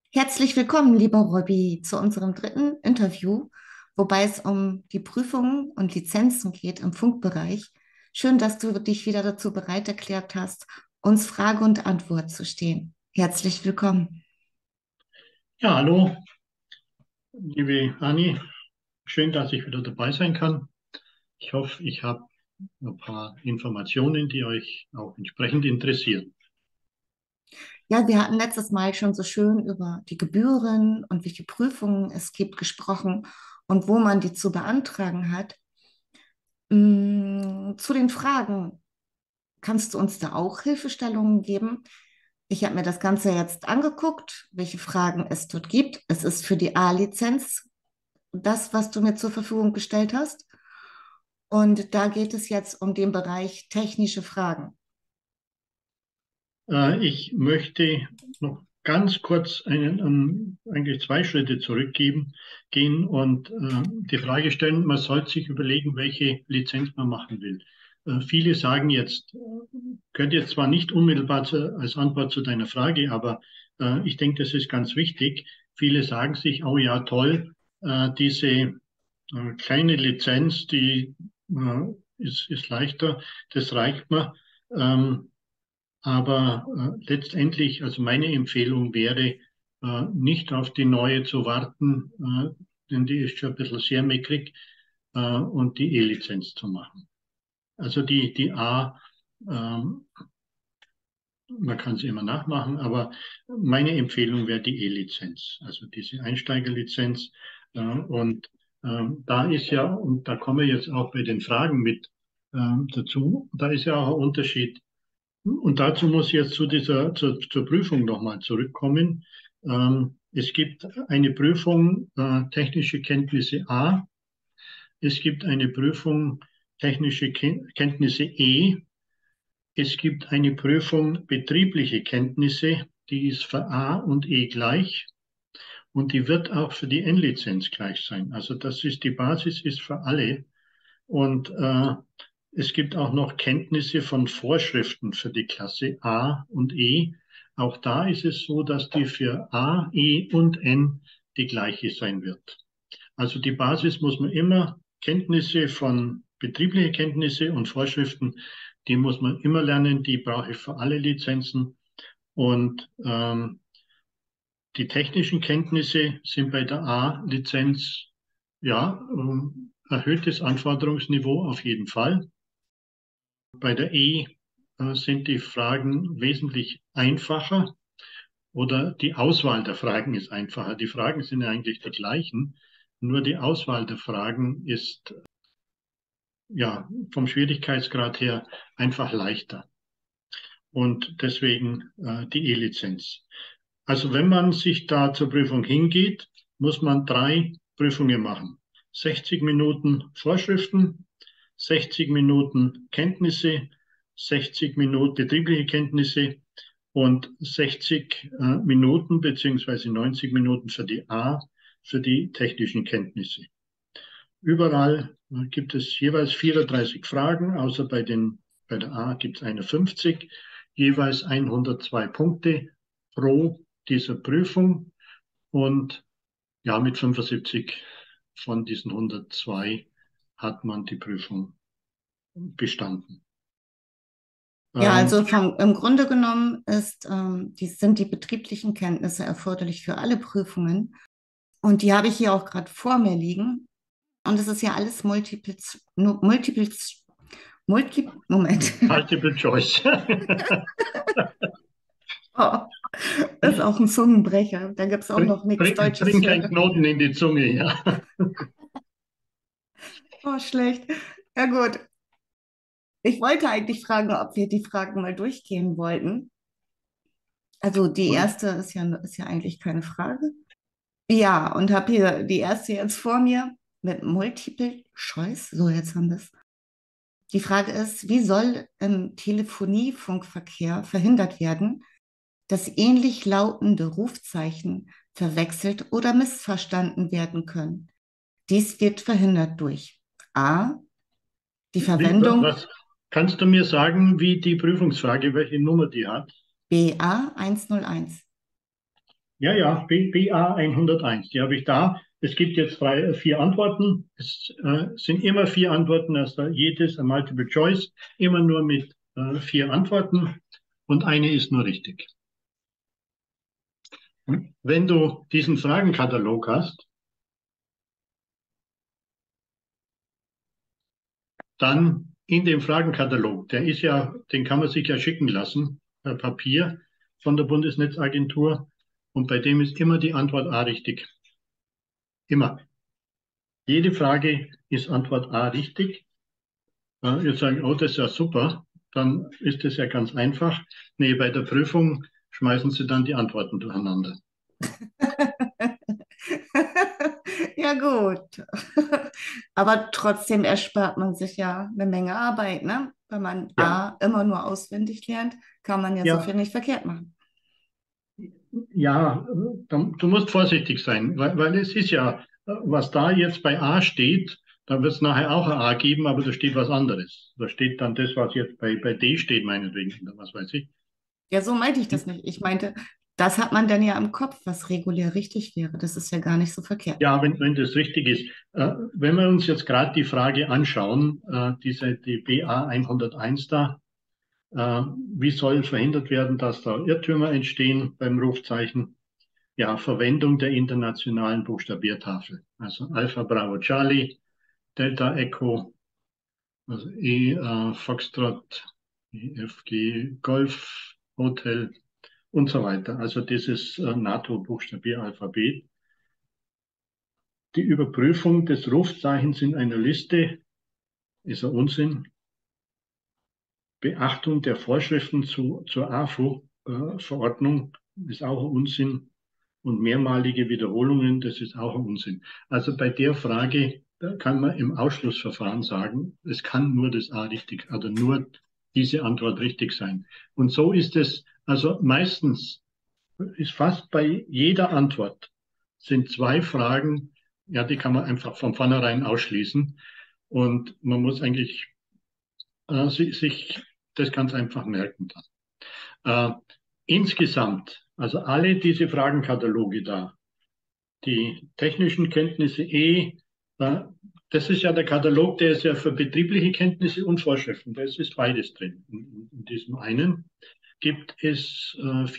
Herzlich willkommen, lieber Robby, zu unserem dritten Interview, wobei es um die Prüfungen und Lizenzen geht im Funkbereich. Schön, dass du dich wieder dazu bereit erklärt hast, uns Frage und Antwort zu stehen. Herzlich willkommen. Ja, hallo, liebe Anni. Schön, dass ich wieder dabei sein kann. Ich hoffe, ich habe ein paar Informationen, die euch auch entsprechend interessieren. Ja, wir hatten letztes Mal schon so schön über die Gebühren und welche Prüfungen es gibt gesprochen und wo man die zu beantragen hat. Zu den Fragen, kannst du uns da auch Hilfestellungen geben? Ich habe mir das Ganze jetzt angeguckt, welche Fragen es dort gibt. Es ist für die A-Lizenz das, was du mir zur Verfügung gestellt hast. Und da geht es jetzt um den Bereich technische Fragen. Ich möchte noch ganz kurz eigentlich zwei Schritte gehen und die Frage stellen, man sollte sich überlegen, welche Lizenz man machen will. Viele sagen jetzt, gehört jetzt zwar nicht unmittelbar als Antwort zu deiner Frage, aber ich denke, das ist ganz wichtig. Viele sagen sich, oh ja, toll, diese kleine Lizenz, die ist leichter, das reicht mir. Ähm, aber letztendlich, also meine Empfehlung wäre, nicht auf die neue zu warten, denn die ist schon ein bisschen sehr mickrig, und die E-Lizenz zu machen. Also die A, ähm, man kann sie immer nachmachen, aber meine Empfehlung wäre die E-Lizenz, also diese Einsteigerlizenz. Und da ist ja, und da kommen wir jetzt auch bei den Fragen mit dazu, da ist ja auch ein Unterschied. Und dazu muss ich jetzt zur Prüfung nochmal zurückkommen. Es gibt eine Prüfung technische Kenntnisse A, es gibt eine Prüfung technische Kenntnisse E, es gibt eine Prüfung betriebliche Kenntnisse, die ist für A und E gleich und die wird auch für die N-Lizenz gleich sein. Also das ist die Basis, ist für alle. Und es gibt auch noch Kenntnisse von Vorschriften für die Klasse A und E. Auch da ist es so, dass die für A, E und N die gleiche sein wird. Also die Basis muss man immer, Kenntnisse von betriebliche Kenntnisse und Vorschriften, die muss man immer lernen, die brauche ich für alle Lizenzen. Und die technischen Kenntnisse sind bei der A-Lizenz ja erhöhtes Anforderungsniveau auf jeden Fall. Bei der E sind die Fragen wesentlich einfacher oder die Auswahl der Fragen ist einfacher. Die Fragen sind ja eigentlich die gleichen, nur die Auswahl der Fragen ist ja vom Schwierigkeitsgrad her einfach leichter und deswegen die E-Lizenz. Also wenn man sich da zur Prüfung hingeht, muss man drei Prüfungen machen. 60 Minuten Vorschriften, 60 Minuten Kenntnisse, 60 Minuten betriebliche Kenntnisse und 60 Minuten beziehungsweise 90 Minuten für die A, für die technischen Kenntnisse. Überall gibt es jeweils 34 Fragen, außer bei der A gibt es 51, jeweils 102 Punkte pro dieser Prüfung und ja, mit 75 von diesen 102 hat man die Prüfung bestanden. Ja, Ähm, also im Grunde genommen sind die betrieblichen Kenntnisse erforderlich für alle Prüfungen. Und die habe ich hier auch gerade vor mir liegen. Und es ist ja alles Moment. Multiple Choice. Oh, ist auch ein Zungenbrecher. Da gibt es auch noch nichts Deutsches Bring keinen für. Knoten in die Zunge, ja. Oh, schlecht. Ja, gut. Ich wollte eigentlich fragen, ob wir die Fragen mal durchgehen wollten. Also die erste ist ja eigentlich keine Frage. Ja, und habe hier die erste jetzt vor mir mit Multiple Choice. So, jetzt haben wir es. Die Frage ist, wie soll im Telefoniefunkverkehr verhindert werden, dass ähnlich lautende Rufzeichen verwechselt oder missverstanden werden können? Dies wird verhindert durch A. Die Verwendung Was kannst du mir sagen, wie die Prüfungsfrage, welche Nummer die hat? BA 101. Ja, ja, BA 101, die habe ich da. Es gibt jetzt vier Antworten. Es sind immer vier Antworten, also jedes ein Multiple Choice, immer nur mit vier Antworten und eine ist nur richtig. Wenn du diesen Fragenkatalog hast, dann in dem Fragenkatalog, der ist ja, den kann man sich ja schicken lassen, per Papier von der Bundesnetzagentur. Und bei dem ist immer die Antwort A richtig. Immer. Jede Frage ist Antwort A richtig. Jetzt sagen, oh, das ist ja super. Dann ist es ja ganz einfach. Nee, bei der Prüfung schmeißen sie dann die Antworten durcheinander. Ja, gut. Aber trotzdem erspart man sich ja eine Menge Arbeit, ne? Wenn man Ja, A immer nur auswendig lernt, kann man ja so viel ja, nicht verkehrt machen. ja, du musst vorsichtig sein, weil es ist ja, was da jetzt bei A steht, da wird es nachher auch ein A geben, aber da steht was anderes. Da steht dann das, was jetzt bei D steht, meinetwegen, oder was weiß ich. Ja, so meinte ich das nicht. Ich meinte, das hat man dann ja im Kopf, was regulär richtig wäre. Das ist ja gar nicht so verkehrt. Ja, wenn das richtig ist. Wenn wir uns jetzt gerade die Frage anschauen, die BA 101 da, wie soll verhindert werden, dass da Irrtümer entstehen beim Rufzeichen? Ja, Verwendung der internationalen Buchstabiertafel. Also Alpha Bravo Charlie, Delta Echo, also Foxtrot, EFG Golf, Hotel und so weiter. Also dieses NATO-Buchstabieralphabet. Die Überprüfung des Rufzeichens in einer Liste ist ein Unsinn. Beachtung der Vorschriften zur AFU-Verordnung ist auch ein Unsinn. Und mehrmalige Wiederholungen, das ist auch ein Unsinn. Also bei der Frage, da kann man im Ausschlussverfahren sagen, es kann nur das A richtig, oder nur diese Antwort richtig sein. Und so ist es, also meistens ist fast bei jeder Antwort sind zwei Fragen, ja, die kann man einfach von vornherein ausschließen. Und man muss eigentlich sich das ganz einfach merken dann. Insgesamt, also alle diese Fragenkataloge da, die technischen Kenntnisse das ist ja der Katalog, der ist ja für betriebliche Kenntnisse und Vorschriften, das ist beides drin. In diesem einen gibt es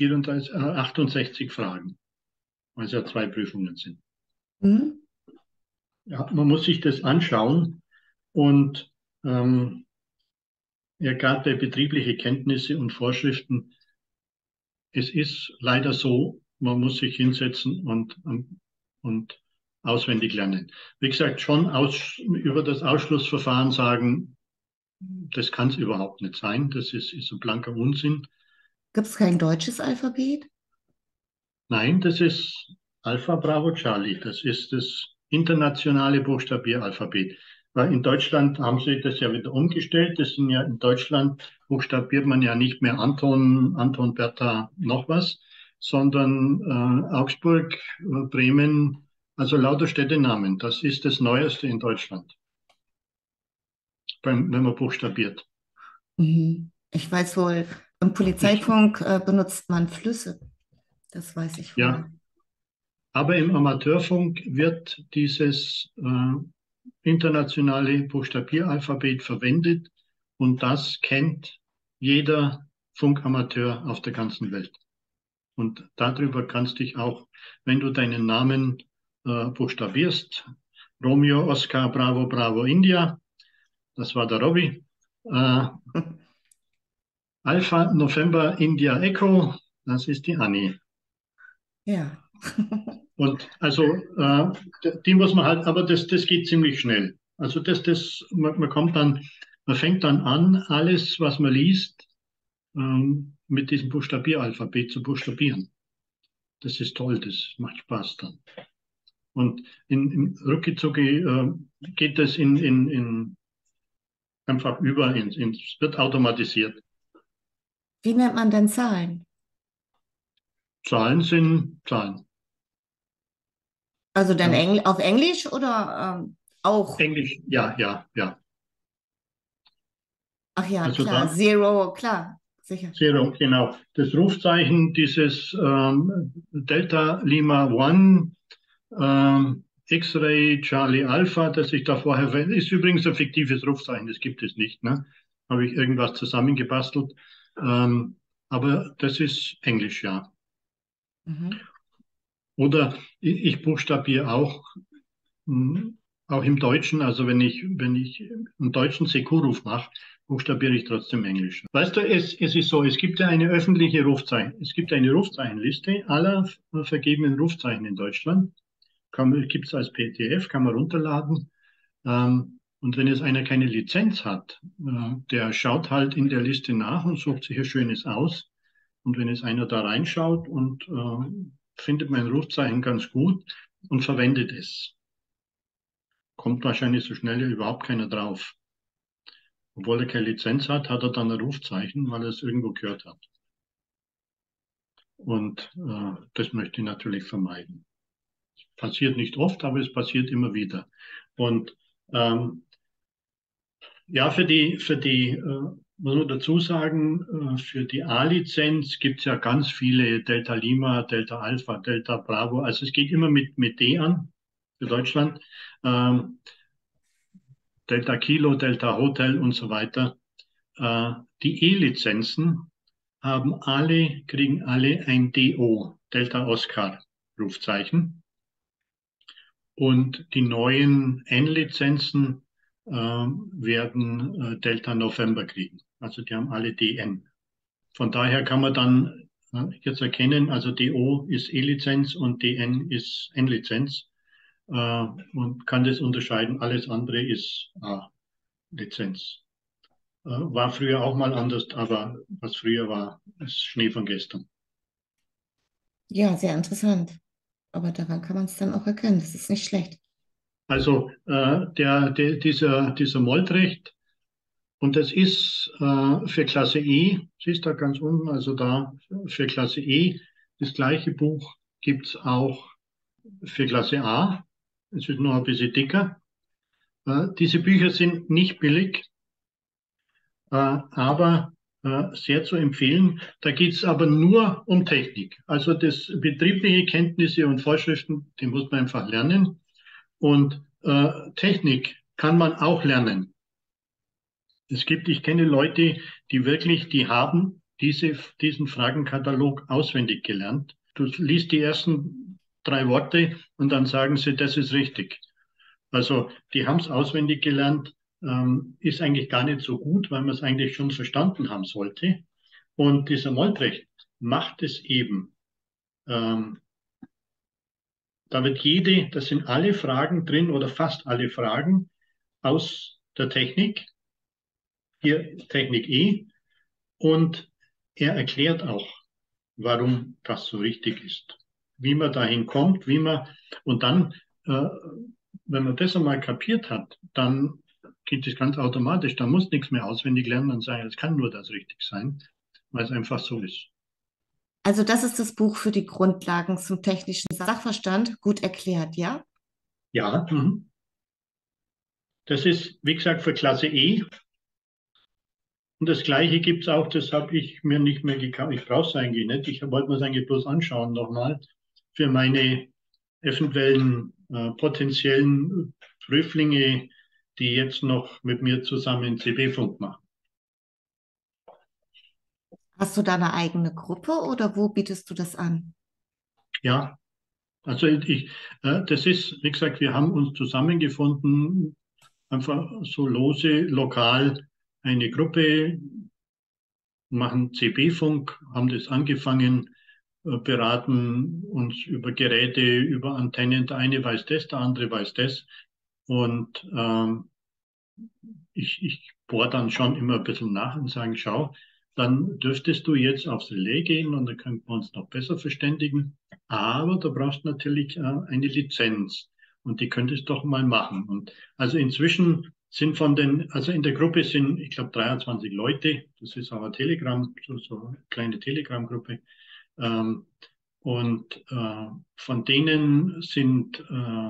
68 Fragen, weil es ja zwei Prüfungen sind. Mhm. Ja, man muss sich das anschauen und ja, gerade bei betriebliche Kenntnisse und Vorschriften, es ist leider so, man muss sich hinsetzen und auswendig lernen. Wie gesagt, schon über das Ausschlussverfahren sagen, das kann es überhaupt nicht sein. Das ist ein blanker Unsinn. Gibt es kein deutsches Alphabet? Nein, das ist Alpha Bravo Charlie. Das ist das internationale Buchstabieralphabet. Weil in Deutschland haben sie das ja wieder umgestellt. Das sind ja in Deutschland buchstabiert man ja nicht mehr Anton, Anton, Bertha, noch was, sondern Augsburg, Bremen, also lauter Städtenamen. Das ist das Neueste in Deutschland, wenn man buchstabiert. Mhm. Ich weiß wohl, im Ich, Polizeifunk benutzt man Flüsse. Das weiß ich wohl. ja, aber im Amateurfunk wird dieses internationale Buchstabieralphabet verwendet und das kennt jeder Funkamateur auf der ganzen Welt. Und darüber kannst dich auch, wenn du deinen Namen buchstabierst, Romeo, Oscar, Bravo, Bravo, India, das war der Robby, Alpha, November, India, Echo, das ist die Annie. Ja. Und also die muss man halt, aber das geht ziemlich schnell. Also man kommt dann, man fängt dann an, alles, was man liest, mit diesem Buchstabieralphabet zu buchstabieren. Das ist toll, das macht Spaß dann. Und in rucki geht das einfach wird automatisiert. Wie nennt man denn Zahlen? Zahlen sind Zahlen. Also dann Ja. Auf Englisch oder auch? Englisch, ja, ja, ja. Ach ja, Also klar, da, Zero, klar. sicher. Zero, genau. Das Rufzeichen dieses Delta Lima One, X-Ray Charlie Alpha, das ich da vorher verwende, ist übrigens ein fiktives Rufzeichen, das gibt es nicht. Ne? Habe ich irgendwas zusammengebastelt. Aber das ist Englisch, ja. Mhm. Oder ich buchstabiere auch, auch im Deutschen, also wenn ich einen deutschen Sekurruf mache, buchstabiere ich trotzdem Englisch. Weißt du, es ist so, es gibt ja eine öffentliche Rufzeichen, es gibt eine Rufzeichenliste aller vergebenen Rufzeichen in Deutschland. Gibt es als PDF, kann man runterladen. Und wenn jetzt einer keine Lizenz hat, der schaut halt in der Liste nach und sucht sich ein schönes aus. Und wenn jetzt einer da reinschaut und findet mein Rufzeichen ganz gut und verwendet es, kommt wahrscheinlich so schnell überhaupt keiner drauf. Obwohl er keine Lizenz hat, hat er dann ein Rufzeichen, weil er es irgendwo gehört hat. Und das möchte ich natürlich vermeiden. Passiert nicht oft, aber es passiert immer wieder. Und ja, muss man dazu sagen, für die A-Lizenz gibt es ja ganz viele Delta Lima, Delta Alpha, Delta Bravo. Also es geht immer mit D an für Deutschland. Ähm, Delta Kilo, Delta Hotel und so weiter. Die E-Lizenzen kriegen alle ein DO, Delta Oscar Rufzeichen. Und die neuen N-Lizenzen werden Delta November kriegen. Also die haben alle DN. Von daher kann man dann jetzt erkennen, also DO ist E-Lizenz und DN ist N-Lizenz und kann das unterscheiden. Alles andere ist A-Lizenz. War früher auch mal anders, aber was früher war, ist Schnee von gestern. Ja, sehr interessant. Aber daran kann man es dann auch erkennen. Das ist nicht schlecht. Also dieser Moldrecht, und das ist für Klasse E, siehst du da ganz unten, also da für Klasse E, das gleiche Buch gibt es auch für Klasse A. Es ist noch ein bisschen dicker. Diese Bücher sind nicht billig, aber sehr zu empfehlen. Da geht es aber nur um Technik. Also das betriebliche Kenntnisse und Vorschriften, die muss man einfach lernen. Und Technik kann man auch lernen. Ich kenne Leute, die haben diesen Fragenkatalog auswendig gelernt. Du liest die ersten 3 Worte und dann sagen sie, das ist richtig. Also die haben es auswendig gelernt, ist eigentlich gar nicht so gut, weil man es eigentlich schon verstanden haben sollte. Und dieser Moltrecht macht es eben. Ähm, das sind alle Fragen drin oder fast alle Fragen aus der Technik, hier Technik E, und er erklärt auch, warum das so richtig ist, wie man dahin kommt, und dann, wenn man das einmal kapiert hat, dann geht es ganz automatisch, dann muss nichts mehr auswendig lernen und sagen, es kann nur das richtig sein, weil es einfach so ist. Also das ist das Buch für die Grundlagen zum technischen Sachverstand. Gut erklärt, ja? Ja, das ist, wie gesagt, für Klasse E. Und das Gleiche gibt es auch, das habe ich mir nicht mehr gekauft. Ich brauche es eigentlich nicht. Ich wollte mir es eigentlich bloß anschauen nochmal für meine eventuellen potenziellen Prüflinge, die jetzt noch mit mir zusammen CB-Funk machen. Hast du da eine eigene Gruppe oder wo bietest du das an? Ja, also das ist, wie gesagt, wir haben uns zusammengefunden, einfach so lose, lokal eine Gruppe, machen CB-Funk, haben das angefangen, beraten uns über Geräte, über Antennen. Der eine weiß das, der andere weiß das. Und ich bohre dann schon immer ein bisschen nach und sage, schau, dann dürftest du jetzt aufs Relais gehen und dann könnten wir uns noch besser verständigen. Aber du brauchst natürlich eine Lizenz und die könntest du doch mal machen. Und also inzwischen also in der Gruppe sind, ich glaube, 23 Leute. Das ist aber Telegram, so eine kleine Telegram-Gruppe. Ähm, und von denen sind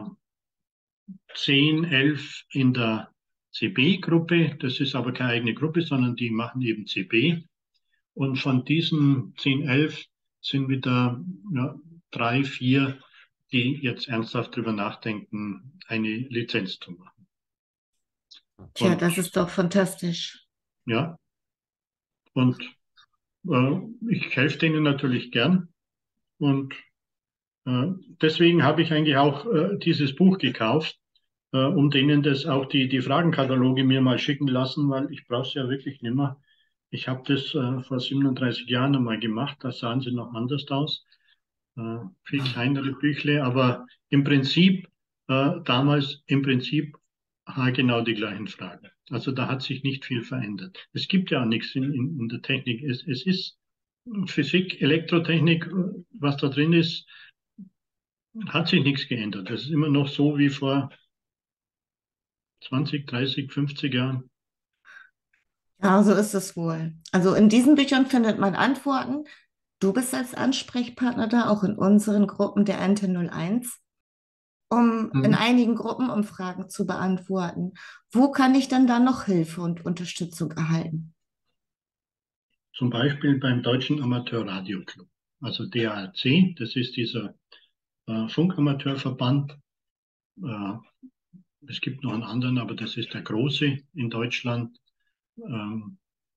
10, 11 in der CB-Gruppe. Das ist aber keine eigene Gruppe, sondern die machen eben CB. Und von diesen 10, 11 sind wieder ja, 3, 4, die jetzt ernsthaft darüber nachdenken, eine Lizenz zu machen. Tja, Und das ist doch fantastisch. ja, und ich helfe denen natürlich gern. Und deswegen habe ich eigentlich auch dieses Buch gekauft, um denen das auch die Fragenkataloge mir mal schicken lassen, weil ich brauche es ja wirklich nicht mehr. Ich habe das vor 37 Jahren einmal gemacht, da sahen sie noch anders aus. Viel kleinere Büchle, aber im Prinzip, damals im Prinzip genau die gleichen Fragen. Also da hat sich nicht viel verändert. Es gibt ja auch nichts in der Technik. Es ist Physik, Elektrotechnik, was da drin ist, hat sich nichts geändert. Das ist immer noch so wie vor 20, 30, 50 Jahren. Ja, so ist es wohl. Also in diesen Büchern findet man Antworten. Du bist als Ansprechpartner da, auch in unseren Gruppen der Ente 01, um in Mhm. einigen Gruppen Umfragen zu beantworten. Wo kann ich denn da noch Hilfe und Unterstützung erhalten? Zum Beispiel beim Deutschen Amateurradioclub, also DARC, das ist dieser Funkamateurverband. Äh, Es gibt noch einen anderen, aber das ist der große in Deutschland. Ähm,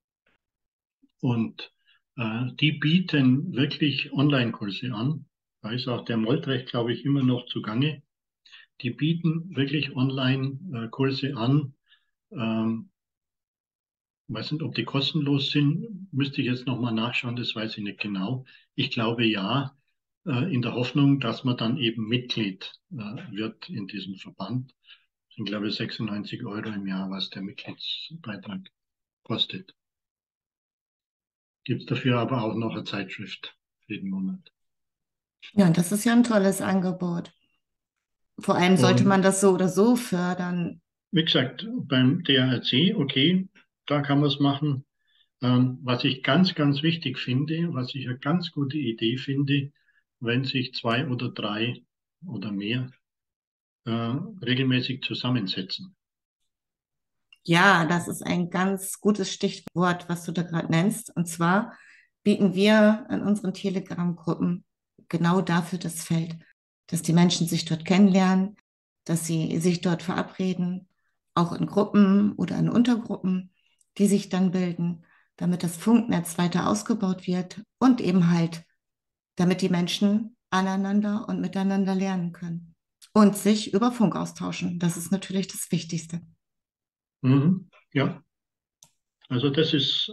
und die bieten wirklich Online-Kurse an. Da ist auch der Moltrecht, glaube ich, immer noch zugange. Die bieten wirklich Online-Kurse an. Ähm, weiß nicht, ob die kostenlos sind, müsste ich jetzt nochmal nachschauen, das weiß ich nicht genau. Ich glaube ja, in der Hoffnung, dass man dann eben Mitglied wird in diesem Verband. Das sind, glaube ich, 96 € im Jahr, was der Mitgliedsbeitrag kostet. Gibt es dafür aber auch noch eine Zeitschrift jeden Monat. Ja, das ist ja ein tolles Angebot. Vor allem sollte Und man das so oder so fördern. wie gesagt, beim DARC, okay, da kann man es machen. Was ich ganz, ganz wichtig finde, was ich eine ganz gute Idee finde, wenn sich 2 oder 3 oder mehr regelmäßig zusammensetzen. Ja, das ist ein ganz gutes Stichwort, was du da gerade nennst. Und zwar bieten wir in unseren Telegram-Gruppen genau dafür das Feld, dass die Menschen sich dort kennenlernen, dass sie sich dort verabreden, auch in Gruppen oder in Untergruppen, die sich dann bilden, damit das Funknetz weiter ausgebaut wird und eben halt, damit die Menschen aneinander und miteinander lernen können und sich über Funk austauschen. Das ist natürlich das Wichtigste. Mhm. Ja, also das ist,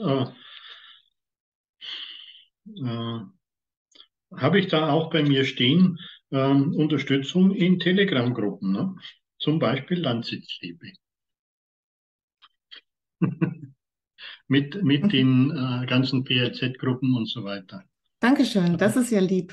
äh, habe ich da auch bei mir stehen, Unterstützung in Telegram-Gruppen, ne? Zum Beispiel Landsitzliebe. Mit den ganzen PLZ-Gruppen und so weiter. Dankeschön, das ist ja lieb.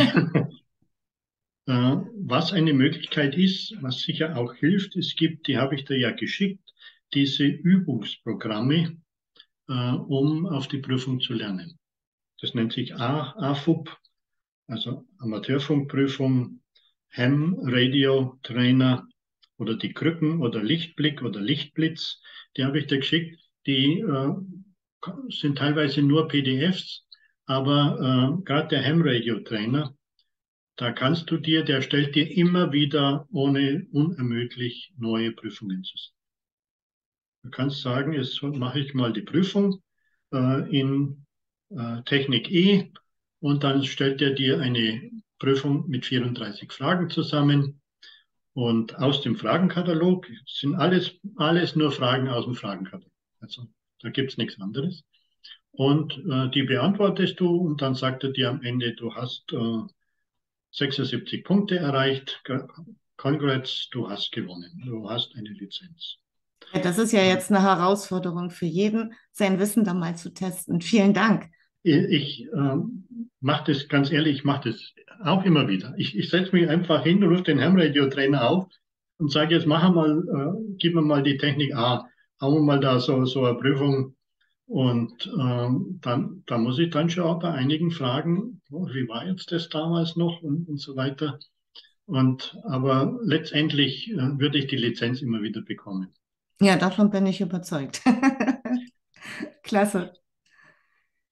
Was eine Möglichkeit ist, was sicher auch hilft, es gibt, die habe ich dir ja geschickt, diese Übungsprogramme, um auf die Prüfung zu lernen. Das nennt sich AFUP, also Amateurfunkprüfung, Ham, Radio, Trainer oder die Krücken oder Lichtblick oder Lichtblitz. Die habe ich dir geschickt. Die sind teilweise nur PDFs, aber gerade der Ham Radio Trainer, da kannst du dir, der stellt dir immer wieder ohne unermüdlich neue Prüfungen zusammen. Du kannst sagen, jetzt mache ich mal die Prüfung in Technik E und dann stellt er dir eine Prüfung mit 34 Fragen zusammen. Und aus dem Fragenkatalog sind alles nur Fragen aus dem Fragenkatalog. Also da gibt es nichts anderes. Und die beantwortest du und dann sagt er dir am Ende, du hast 76 Punkte erreicht. Congrats, du hast gewonnen. Du hast eine Lizenz. Ja, das ist ja jetzt eine Herausforderung für jeden, sein Wissen da mal zu testen. Vielen Dank. Ich mache das ganz ehrlich, ich mache das auch immer wieder. Ich setze mich einfach hin, rufe den Ham-Radio-Trainer auf und sage, jetzt machen wir mal, gib mir mal die Technik A, haben wir mal da so eine Prüfung. Und da muss ich dann schon auch bei einigen fragen, oh, wie war jetzt das damals noch und so weiter. Aber letztendlich würde ich die Lizenz immer wieder bekommen. Ja, davon bin ich überzeugt. Klasse.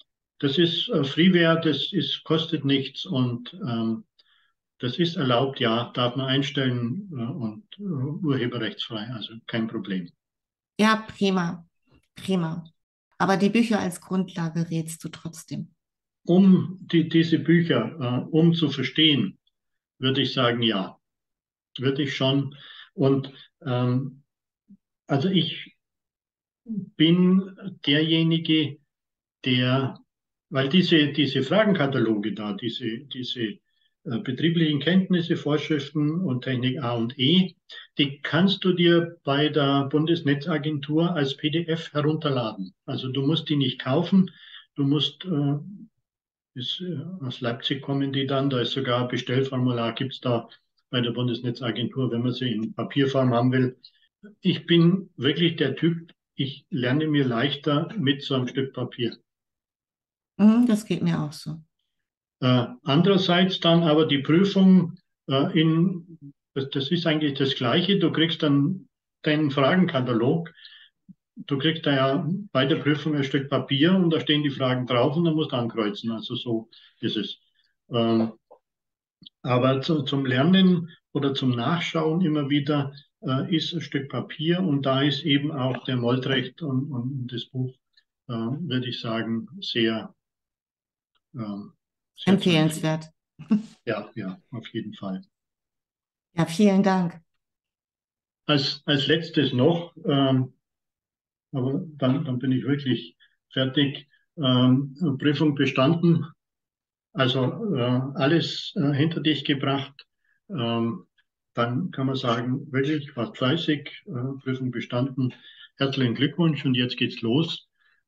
Das ist Freeware, kostet nichts und das ist erlaubt, ja, darf man einstellen und urheberrechtsfrei, also kein Problem. Ja, prima, prima. Aber die Bücher als Grundlage rätst du trotzdem. Diese Bücher, um zu verstehen, würde ich sagen, ja, würde ich schon. Und also ich bin derjenige, der, weil diese Fragenkataloge da, diese betrieblichen Kenntnisse, Vorschriften und Technik A und E, die kannst du dir bei der Bundesnetzagentur als PDF herunterladen. Also du musst die nicht kaufen, du musst, aus Leipzig kommen die dann, da ist sogar ein Bestellformular, gibt es da bei der Bundesnetzagentur, wenn man sie in Papierform haben will. Ich bin wirklich der Typ, ich lerne mir leichter mit so einem Stück Papier. Das geht mir auch so. Andererseits dann aber die Prüfung das ist eigentlich das Gleiche. Du kriegst dann deinen Fragenkatalog. Du kriegst da ja bei der Prüfung ein Stück Papier und da stehen die Fragen drauf und dann musst du ankreuzen. Also so ist es. Ähm, aber zum Lernen oder zum Nachschauen immer wieder ist ein Stück Papier und da ist eben auch der Moldrecht und das Buch, würde ich sagen, ähm, sehr zu empfehlen. Empfehlenswert. Ja, ja, auf jeden Fall. Ja, vielen Dank. Als letztes noch, aber dann bin ich wirklich fertig. Prüfung bestanden, also alles hinter dich gebracht. Ähm, Dann kann man sagen, wirklich, war fleißig, Prüfung bestanden. Herzlichen Glückwunsch und jetzt geht's los.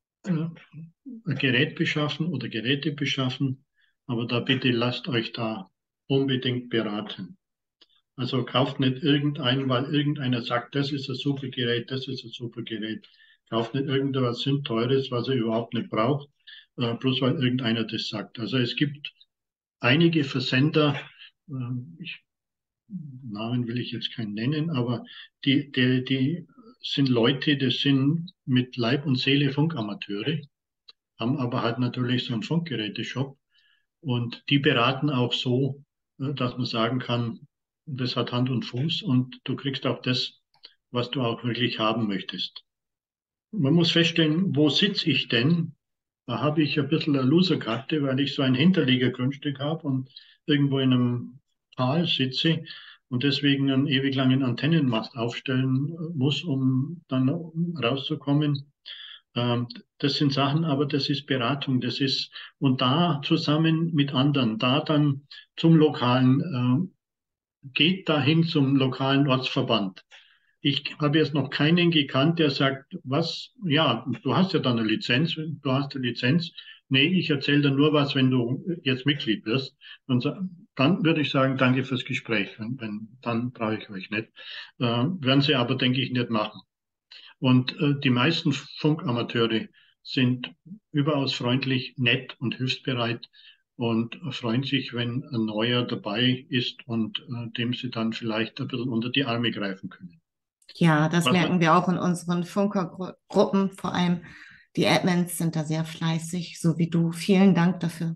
Ein Gerät beschaffen oder Geräte beschaffen, aber da bitte lasst euch da unbedingt beraten. Also kauft nicht irgendeinen, weil irgendeiner sagt, das ist ein super Gerät, das ist ein super Gerät. Kauft nicht irgendwas Sündteures, was ihr überhaupt nicht braucht, bloß weil irgendeiner das sagt. Also es gibt einige Versender, ich, Namen will ich jetzt keinen nennen, aber die sind Leute, das sind mit Leib und Seele Funkamateure, haben aber halt natürlich so einen Funkgeräteshop und die beraten auch so, dass man sagen kann, das hat Hand und Fuß und du kriegst auch das, was du auch wirklich haben möchtest. Man muss feststellen, wo sitze ich denn? Da habe ich ein bisschen eine Loserkarte, weil ich so ein Hinterliegergrundstück habe und irgendwo in einem Tal sitze und deswegen einen ewig langen Antennenmast aufstellen muss, um dann rauszukommen. Das sind Sachen, aber das ist Beratung, das ist, und da zusammen mit anderen, da dann zum lokalen, geht dahin zum lokalen Ortsverband. Ich habe jetzt noch keinen gekannt, der sagt, was, ja, du hast ja dann eine Lizenz, du hast eine Lizenz. Nee, ich erzähle dir nur was, wenn du jetzt Mitglied wirst. Und dann würde ich sagen, danke fürs Gespräch. Dann brauche ich euch nicht. Werden sie aber, denke ich, nicht machen. Und die meisten Funkamateure sind überaus freundlich, nett und hilfsbereit und freuen sich, wenn ein Neuer dabei ist und dem sie dann vielleicht ein bisschen unter die Arme greifen können. Ja, das Was, merken wir auch in unseren Funkergruppen. Vor allem die Admins sind da sehr fleißig, so wie du. Vielen Dank dafür.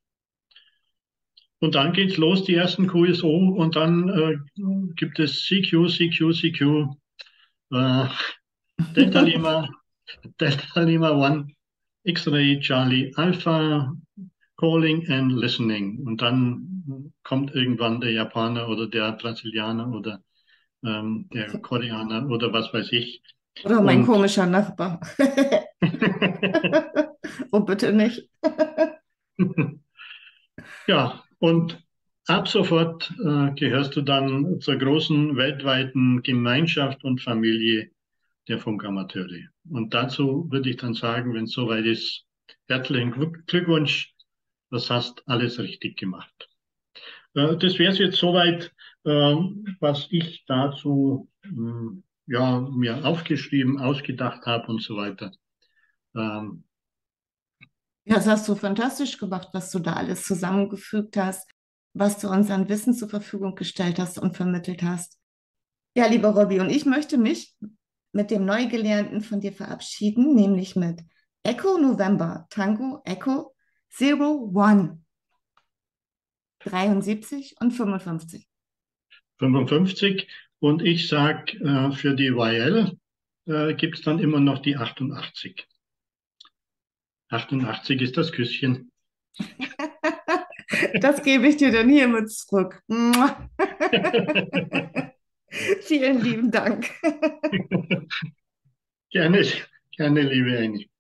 und dann geht's los, die ersten QSO, und dann gibt es CQ, CQ, CQ, äh, Delta Lima, Delta Lima One, X-Ray, Charlie, Alpha, Calling and Listening. Und dann kommt irgendwann der Japaner oder der Brasilianer oder der Koreaner oder was weiß ich. Oder mein Und komischer Nachbar. Oh, bitte nicht. ja, und ab sofort gehörst du dann zur großen weltweiten Gemeinschaft und Familie der Funkamateure. Und dazu würde ich dann sagen, wenn es soweit ist, herzlichen Glückwunsch, das hast alles richtig gemacht. Das wäre es jetzt soweit, was ich dazu ja, mir aufgeschrieben, ausgedacht habe und so weiter. Ähm, Ja, das hast du fantastisch gemacht, was du da alles zusammengefügt hast, was du uns an Wissen zur Verfügung gestellt hast und vermittelt hast. Ja, lieber Robby, und ich möchte mich mit dem Neugelernten von dir verabschieden, nämlich mit Echo November, Tango Echo Zero, One, 73 und 55. 55. Und ich sage, für die YL gibt es dann immer noch die 88. 88 ist das Küsschen. Das gebe ich dir dann hiermit zurück. Vielen lieben Dank. Gerne, gerne, liebe Annie.